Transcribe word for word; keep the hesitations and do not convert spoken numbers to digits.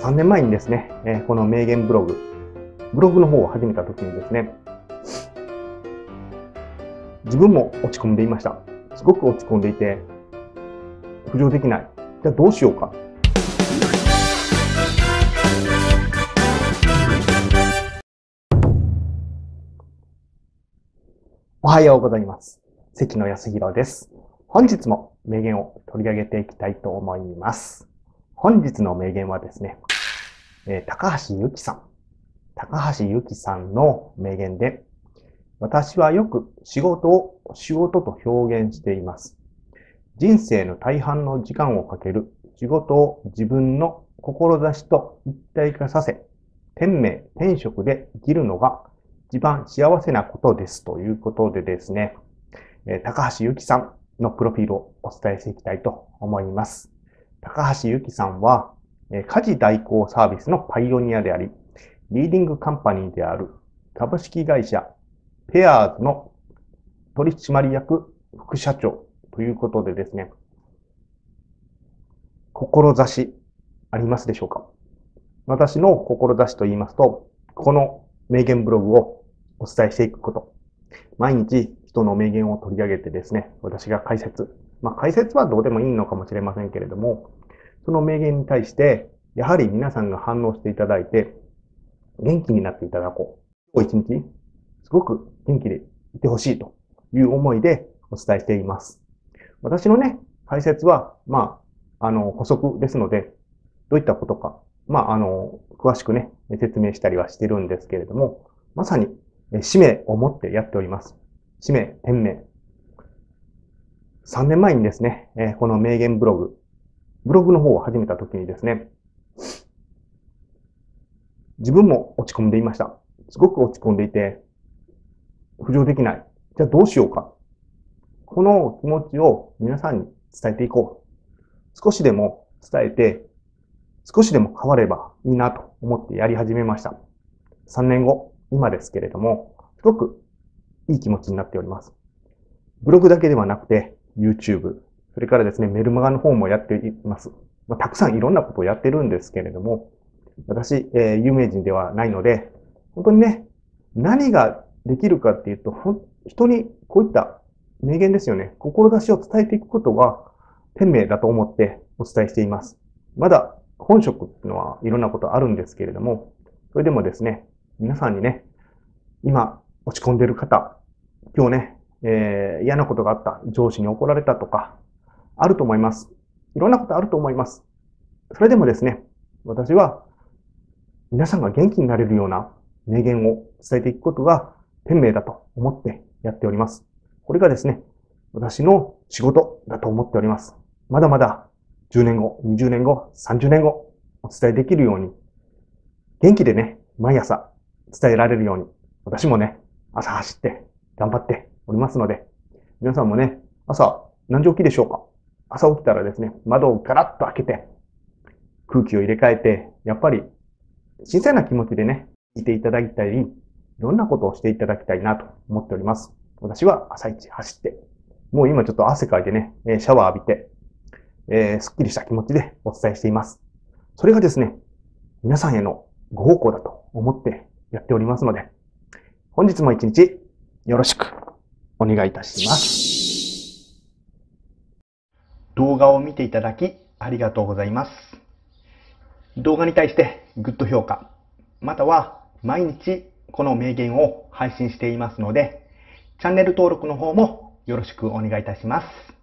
さんねんまえにですね、えー、この名言ブログ、ブログの方を始めた時にですね、自分も落ち込んでいました。すごく落ち込んでいて、浮上できない。じゃあどうしようか。おはようございます。関野康弘です。本日も名言を取り上げていきたいと思います。本日の名言はですね、えー、高橋由紀さん。高橋由紀さんの名言で、私はよく仕事を仕事と表現しています。人生の大半の時間をかける仕事を自分の志と一体化させ、天命、天職で生きるのが一番幸せなことですということでですね、高橋由紀さんのプロフィールをお伝えしていきたいと思います。高橋由紀さんは、家事代行サービスのパイオニアであり、リーディングカンパニーである株式会社ペアーズの取締役副社長ということでですね、志ありますでしょうか？私の志と言いますと、この名言ブログをお伝えしていくこと。毎日人の名言を取り上げてですね、私が解説。まあ解説はどうでもいいのかもしれませんけれども、その名言に対して、やはり皆さんが反応していただいて、元気になっていただこう。今日一日、すごく元気でいてほしいという思いでお伝えしています。私のね、解説は、まあ、あの、補足ですので、どういったことか、まあ、あの、詳しくね、説明したりはしてるんですけれども、まさに、使命を持ってやっております。使命、天命。さんねんまえにですね、この名言ブログ、ブログの方を始めた時にですね、自分も落ち込んでいました。すごく落ち込んでいて、浮上できない。じゃあどうしようか。この気持ちを皆さんに伝えていこう。少しでも伝えて、少しでも変わればいいなと思ってやり始めました。さんねんご、今ですけれども、すごくいい気持ちになっております。ブログだけではなくて、YouTube、それからですね、メルマガの方もやっています。まあ、たくさんいろんなことをやってるんですけれども、私、えー、有名人ではないので、本当にね、何ができるかっていうと、人にこういった名言ですよね。志を伝えていくことが天命だと思ってお伝えしています。まだ本職っていうのはいろんなことあるんですけれども、それでもですね、皆さんにね、今落ち込んでる方、今日ね、えー、嫌なことがあった、上司に怒られたとか、あると思います。いろんなことあると思います。それでもですね、私は皆さんが元気になれるような名言を伝えていくことが天命だと思ってやっております。これがですね、私の仕事だと思っております。まだまだじゅうねんご、にじゅうねんご、さんじゅうねんごお伝えできるように、元気でね、毎朝伝えられるように、私もね、朝走って頑張っておりますので、皆さんもね、朝何時起きでしょうか？朝起きたらですね、窓をガラッと開けて、空気を入れ替えて、やっぱり新鮮な気持ちでね、いていただきたい、いろんなことをしていただきたいなと思っております。私は朝一走って、もう今ちょっと汗かいてね、シャワー浴びて、えー、すっきりした気持ちでお伝えしています。それがですね、皆さんへのご奉公だと思ってやっておりますので、本日も一日よろしくお願いいたします。動画を見ていただきありがとうございます。動画に対してグッド評価、または毎日この名言を配信していますので、チャンネル登録の方もよろしくお願いいたします。